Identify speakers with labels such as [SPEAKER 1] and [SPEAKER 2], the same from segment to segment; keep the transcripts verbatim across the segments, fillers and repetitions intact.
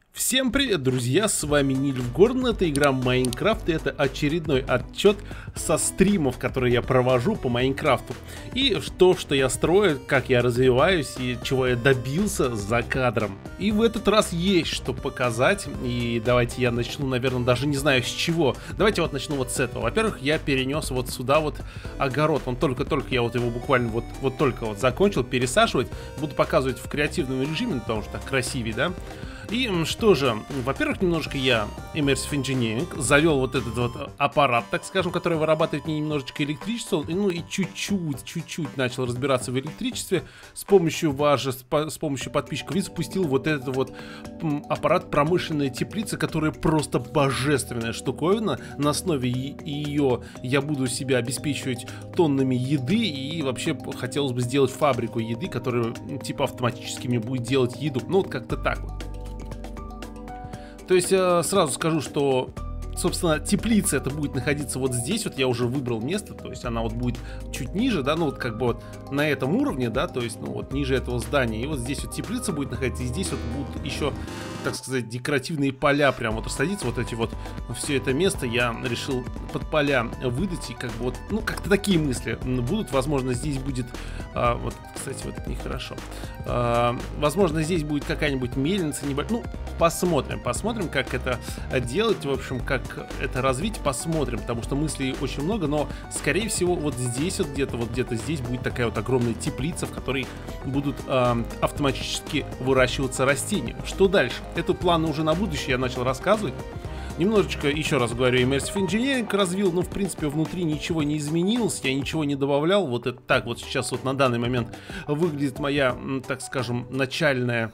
[SPEAKER 1] Всем привет, друзья, с вами Нильфгорн, это игра Майнкрафт, и это очередной отчет со стримов, которые я провожу по Майнкрафту. И то, что я строю, как я развиваюсь и чего я добился за кадром. И в этот раз есть что показать, и давайте я начну, наверное, даже не знаю с чего. Давайте вот начну вот с этого. Во-первых, я перенес вот сюда вот огород, он только-только, я вот его буквально вот, вот только вот закончил пересаживать. Буду показывать в креативном режиме, потому что так красивее, да? И что же, во-первых, немножко я Immersive Engineering завел вот этот вот аппарат, так скажем, который вырабатывает мне немножечко электричество, ну и чуть-чуть, чуть-чуть начал разбираться в электричестве с помощью вас же, с помощью подписчиков, и запустил вот этот вот аппарат промышленной теплицы, которая просто божественная штуковина. На основе ее я буду себя обеспечивать тоннами еды, и вообще хотелось бы сделать фабрику еды, которая типа автоматически мне будет делать еду, ну вот как-то так вот. То есть сразу скажу, что, собственно, теплица это будет находиться вот здесь, вот я уже выбрал место, то есть она вот будет чуть ниже, да, ну вот как бы вот на этом уровне, да, то есть, ну вот ниже этого здания, и вот здесь вот теплица будет находиться, и здесь вот будут еще, так сказать, декоративные поля прям вот рассадиться, вот эти вот, все это место я решил под поля выдать, и как бы вот, ну как-то такие мысли будут, возможно, здесь будет, а, вот, кстати, вот это нехорошо, а, возможно, здесь будет какая-нибудь мельница, небольшая, ну, посмотрим, посмотрим, как это делать, в общем, как это развить, посмотрим, потому что мыслей очень много, но, скорее всего, вот здесь вот где-то, вот где-то здесь будет такая вот огромная теплица, в которой будут э, автоматически выращиваться растения. Что дальше? Это планы уже на будущее я начал рассказывать. Немножечко, еще раз говорю, Immersive Engineering развил, но в принципе внутри ничего не изменилось, я ничего не добавлял. Вот это так вот сейчас вот на данный момент выглядит моя, так скажем, начальная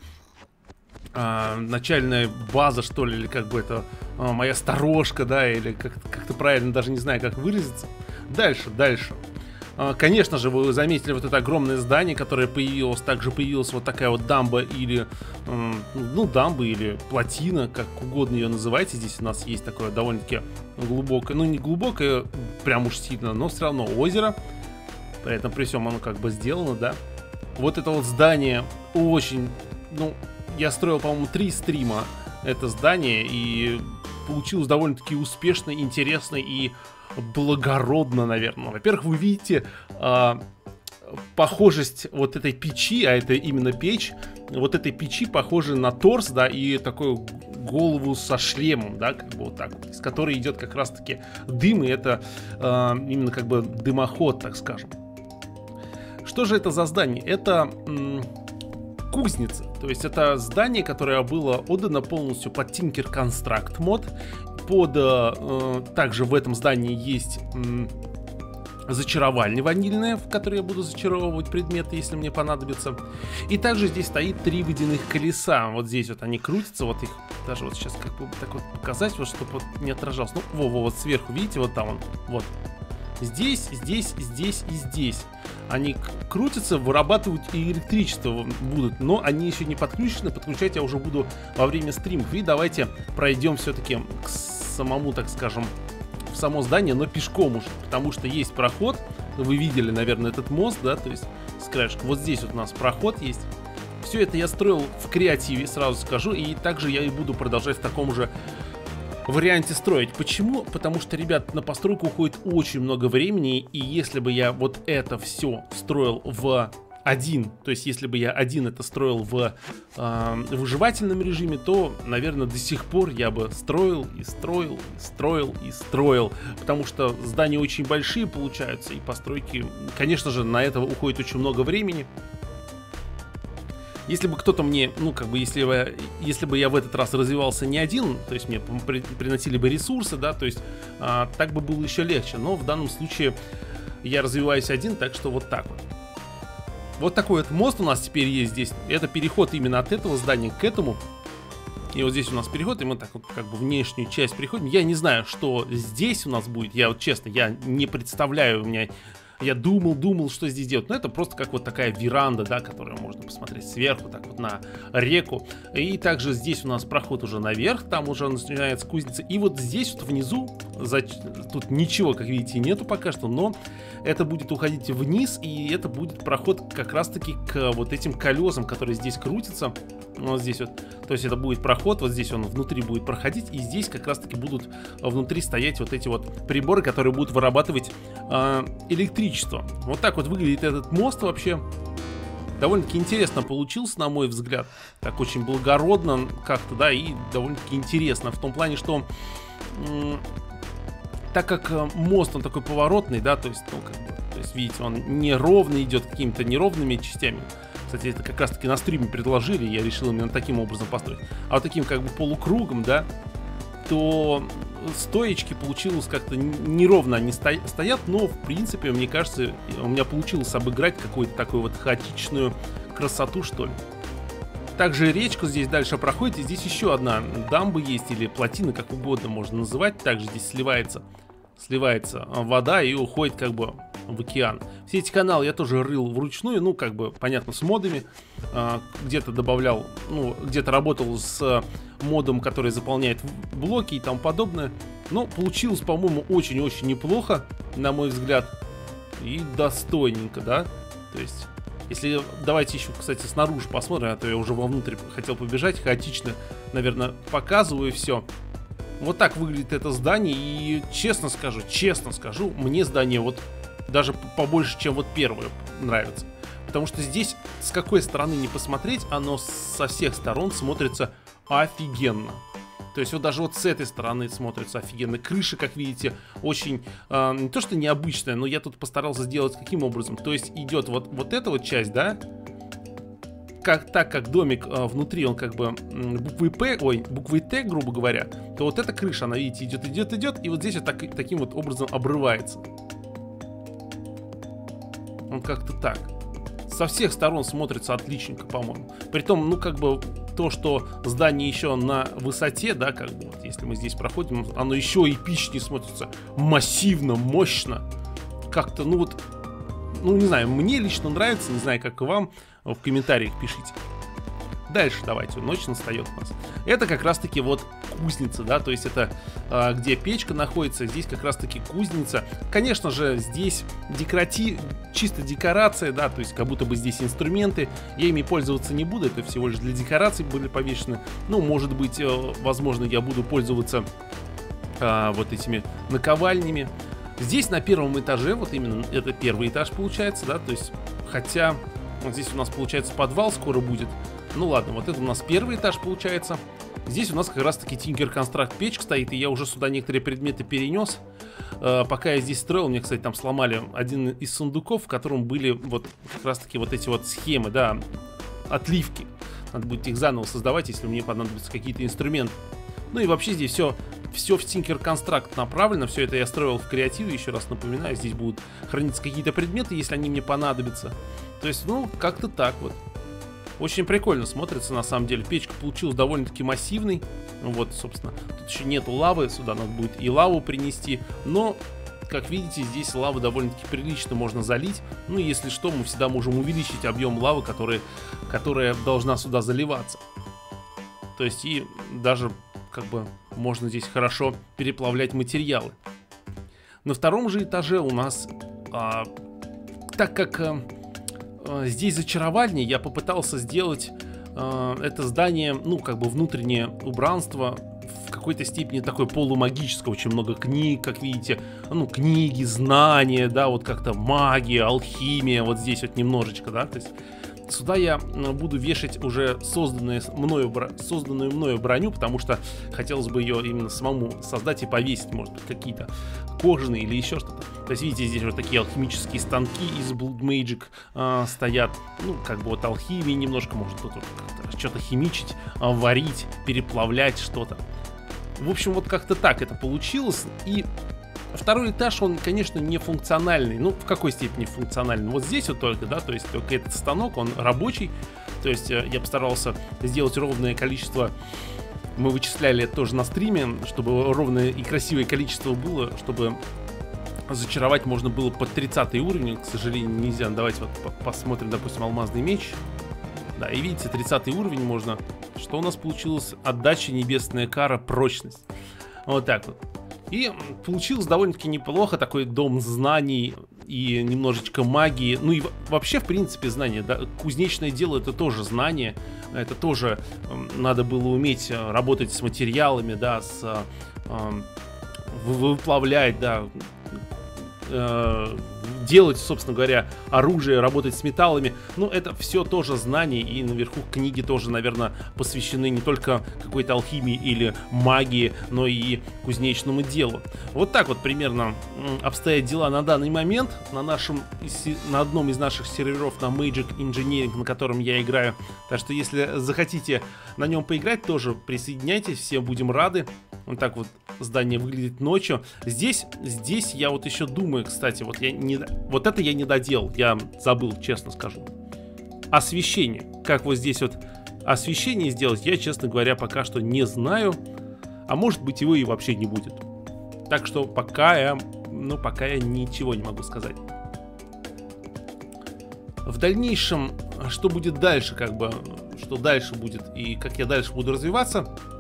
[SPEAKER 1] Uh, начальная база, что ли, или как бы это uh, моя сторожка, да, или как-то как правильно, даже не знаю, как выразиться. Дальше, дальше. Uh, конечно же, вы заметили вот это огромное здание, которое появилось, также появилась вот такая вот дамба или, uh, ну, дамба или плотина, как угодно ее называйте. Здесь у нас есть такое довольно-таки глубокое, ну, не глубокое, прям уж сильно, но все равно озеро. При этом, при всем, оно как бы сделано, да. Вот это вот здание очень, ну, я строил, по-моему, три стрима это здание, и получилось довольно-таки успешно, интересно и благородно, наверное. Во-первых, вы видите э, похожесть вот этой печи, а это именно печь, вот этой печи похожа на торс, да, и такую голову со шлемом, да, как бы вот так вот, из которой идет как раз-таки дым, и это э, именно как бы дымоход, так скажем. Что же это за здание? Это... кузница, то есть это здание, которое было отдано полностью под Tinker Construct мод. Под э, также в этом здании есть э, зачаровальня ванильная, в которой я буду зачаровывать предметы, если мне понадобится. И также здесь стоит три водяных колеса. Вот здесь вот они крутятся, вот их даже вот сейчас как бы так вот показать, вот чтобы вот не отражалось. Ну, во-во, вот сверху, видите, вот там он, вот. Здесь, здесь, здесь и здесь. Они крутятся, вырабатывают и электричество будут, но они еще не подключены. Подключать я уже буду во время стримов. И давайте пройдем все-таки к самому, так скажем, в само здание, но пешком уже. Потому что есть проход. Вы видели, наверное, этот мост, да, то есть с краешка. Вот здесь вот у нас проход есть. Все это я строил в креативе, сразу скажу. И также я и буду продолжать в таком же варианте строить. Почему? Потому что, ребят, на постройку уходит очень много времени, и если бы я вот это все строил в один, то есть если бы я один это строил в э, выживательном режиме, то, наверное, до сих пор я бы строил и строил, и строил и строил, потому что здания очень большие получаются, и постройки, конечно же, на это уходит очень много времени. Если бы кто-то мне, ну, как бы, если бы, если бы я в этот раз развивался не один, то есть мне при, приносили бы ресурсы, да, то есть а, так бы было еще легче. Но в данном случае я развиваюсь один, так что вот так вот. Вот такой вот мост у нас теперь есть здесь. Это переход именно от этого здания к этому. И вот здесь у нас переход, и мы так вот как бы внешнюю часть переходим. Я не знаю, что здесь у нас будет. Я вот честно, я не представляю, у меня... Я думал, думал, что здесь делать. Но это просто как вот такая веранда, да, которую можно посмотреть сверху, так вот на реку. И также здесь у нас проход уже наверх, там уже начинается кузница. И вот здесь вот внизу, за... тут ничего, как видите, нету пока что, но это будет уходить вниз, и это будет проход как раз-таки к вот этим колесам, которые здесь крутятся. Вот здесь вот. То есть это будет проход, вот здесь он внутри будет проходить, и здесь как раз таки будут внутри стоять вот эти вот приборы, которые будут вырабатывать э, электричество. Вот так вот выглядит этот мост вообще. Довольно-таки интересно получился, на мой взгляд. Так очень благородно как-то, да, и довольно-таки интересно. В том плане, что м- так как мост, он такой поворотный, да, то есть, ну, как бы, то есть, видите, он неровно идет какими-то неровными частями. Кстати, это как раз-таки на стриме предложили, я решил именно таким образом построить. А вот таким как бы полукругом, да, то стоечки получилось как-то неровно они сто... стоят, но в принципе, мне кажется, у меня получилось обыграть какую-то такую вот хаотичную красоту, что ли. Также речка здесь дальше проходит, и здесь еще одна дамба есть, или плотина, как угодно можно называть. Также здесь сливается, сливается вода и уходит как бы в океан. Все эти каналы я тоже рыл вручную, ну, как бы, понятно, с модами. Где-то добавлял, ну, где-то работал с модом, который заполняет блоки и тому подобное. Но получилось, по-моему, очень-очень неплохо, на мой взгляд. И достойненько, да? То есть, если давайте еще, кстати, снаружи посмотрим, а то я уже вовнутрь хотел побежать. Хаотично, наверное, показываю все. Вот так выглядит это здание. И честно скажу, честно скажу, мне здание вот даже побольше, чем вот первое нравится. Потому что здесь, с какой стороны не посмотреть, оно со всех сторон смотрится офигенно. То есть вот даже вот с этой стороны смотрится офигенно. Крыша, как видите, очень, э, не то что необычная, но я тут постарался сделать каким образом. То есть идет вот, вот эта вот часть, да, как, так как домик э, внутри, он как бы буквой П, ой, буквой Т, грубо говоря, то вот эта крыша, она, видите, идет, идет, идет, и вот здесь вот так, таким вот образом обрывается. Он как-то так. Со всех сторон смотрится отличненько, по-моему. Притом, ну, как бы, то, что здание еще на высоте, да, как бы, вот, если мы здесь проходим, оно еще эпичнее смотрится. Массивно, мощно. Как-то, ну, вот, ну, не знаю, мне лично нравится, не знаю, как и вам. В комментариях пишите. Дальше давайте, ночь настает у нас. Это как раз-таки вот кузница, да, то есть это а, где печка находится, здесь как раз-таки кузница. Конечно же, здесь декоратив, чисто декорация, да, то есть как будто бы здесь инструменты. Я ими пользоваться не буду, это всего лишь для декораций были повешены. Ну, может быть, возможно, я буду пользоваться а, вот этими наковальнями. Здесь на первом этаже, вот именно это первый этаж получается, да, то есть, хотя вот здесь у нас получается подвал скоро будет. Ну ладно, вот это у нас первый этаж получается. Здесь у нас как раз таки Tinker Construct печка стоит, и я уже сюда некоторые предметы перенес. э, Пока я здесь строил, мне, кстати, там сломали один из сундуков, в котором были вот как раз таки вот эти вот схемы, да, отливки. Надо будет их заново создавать, если мне понадобятся какие-то инструменты. Ну и вообще здесь все, все в Tinker Construct направлено. Все это я строил в креативе, еще раз напоминаю. Здесь будут храниться какие-то предметы, если они мне понадобятся. То есть, ну, как-то так вот. Очень прикольно смотрится, на самом деле. Печка получилась довольно-таки массивной. Вот, собственно, тут еще нету лавы. Сюда надо будет и лаву принести. Но, как видите, здесь лавы довольно-таки прилично можно залить. Ну, если что, мы всегда можем увеличить объем лавы, который, которая должна сюда заливаться. То есть, и даже, как бы, можно здесь хорошо переплавлять материалы. На втором же этаже у нас, а, так как... А, здесь зачаровальня, я попытался сделать э, это здание, ну, как бы внутреннее убранство в какой-то степени такое полумагическое. Очень много книг, как видите. Ну, книги, знания, да, вот как-то магия, алхимия, вот здесь вот немножечко, да. То есть сюда я буду вешать уже созданную мною, созданную мною броню, потому что хотелось бы ее именно самому создать и повесить, может быть, какие-то кожаные или еще что-то. То есть, видите, здесь вот такие алхимические станки из Blood Magic э, стоят. Ну, как бы вот алхимии немножко, можно тут вот что-то химичить, э, варить, переплавлять что-то. В общем, вот как-то так это получилось. И второй этаж, он, конечно, не функциональный. Ну, в какой степени функциональный? Вот здесь вот только, да, то есть только этот станок, он рабочий. То есть э, я постарался сделать ровное количество. Мы вычисляли это тоже на стриме, чтобы ровное и красивое количество было, чтобы зачаровать можно было под тридцатый уровень. К сожалению, нельзя. Давайте вот посмотрим, допустим, алмазный меч. Да, и видите, тридцатый уровень можно. Что у нас получилось? Отдача, небесная кара, прочность. Вот так вот. И получилось довольно-таки неплохо. Такой дом знаний. и немножечко магии, ну и вообще, в принципе, знания, да, кузнечное дело — это тоже знание, это тоже э, надо было уметь работать с материалами, да, с э, выплавлять, да, э, делать, собственно говоря, оружие, работать с металлами. Ну, это все тоже знания, и наверху книги тоже, наверное, посвящены не только какой-то алхимии или магии, но и кузнечному делу. Вот так вот примерно обстоят дела на данный момент на нашем, на одном из наших серверов, на Magic Engineering, на котором я играю. Так что, если захотите на нем поиграть, тоже присоединяйтесь, все будем рады. Вот так вот здание выглядит ночью. Здесь, здесь я вот еще думаю, кстати, вот я не, вот это я не доделал, я забыл, честно скажу. Освещение. Как вот здесь вот освещение сделать, я, честно говоря, пока что не знаю. А может быть, его и вообще не будет. Так что пока я, ну, пока я ничего не могу сказать. В дальнейшем, что будет дальше, как бы, что дальше будет и как я дальше буду развиваться.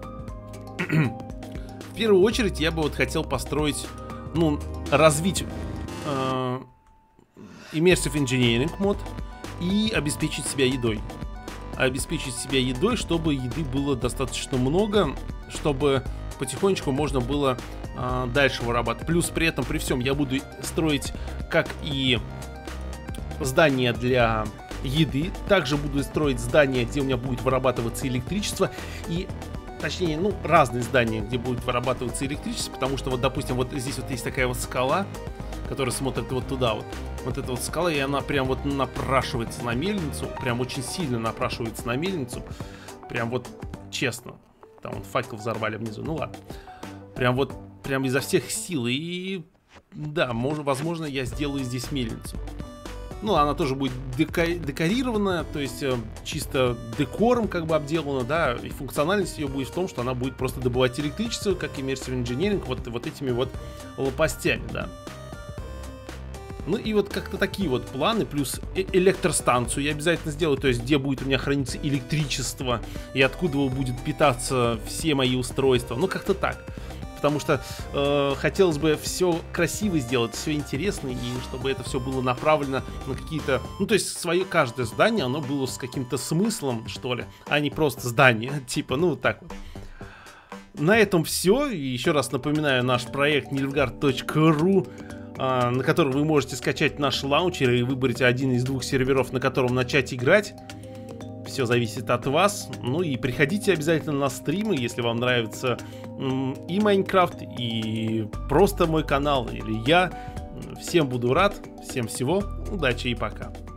[SPEAKER 1] В первую очередь я бы вот хотел построить, ну, развить э, Immersive Engineering мод и обеспечить себя едой. Обеспечить себя едой, чтобы еды было достаточно много, чтобы потихонечку можно было э, дальше вырабатывать. Плюс при этом, при всем, я буду строить как и здания для еды, также буду строить здания, где у меня будет вырабатываться электричество, и точнее, ну, разные здания, где будет вырабатываться электричество, потому что вот, допустим, вот здесь вот есть такая вот скала, которая смотрит вот туда вот. Вот эта вот скала, и она прям вот напрашивается на мельницу, прям очень сильно напрашивается на мельницу. Прям вот честно. Там вот факел взорвали внизу, ну ладно. Прям вот, прям изо всех сил. И да, может, возможно, я сделаю здесь мельницу. Ну, она тоже будет дека- декорирована, то есть э, чисто декором как бы обделана, да, и функциональность ее будет в том, что она будет просто добывать электричество, как Immersive Engineering, вот, вот этими вот лопастями, да. Ну и вот как-то такие вот планы, плюс э- электростанцию я обязательно сделаю, то есть где будет у меня храниться электричество и откуда будет питаться все мои устройства, ну как-то так. Потому что э, хотелось бы все красиво сделать, все интересно, и чтобы это все было направлено на какие-то... Ну, то есть свое каждое здание, оно было с каким-то смыслом, что ли, а не просто здание, типа, ну, вот так вот. На этом все. И еще раз напоминаю, наш проект nilfgaard точка ру, э, на который вы можете скачать наш лаунчер и выбрать один из двух серверов, на котором начать играть. Все зависит от вас. Ну и приходите обязательно на стримы, если вам нравится м, и Майнкрафт, и просто мой канал, или я. Всем буду рад. Всем всего. Удачи и пока.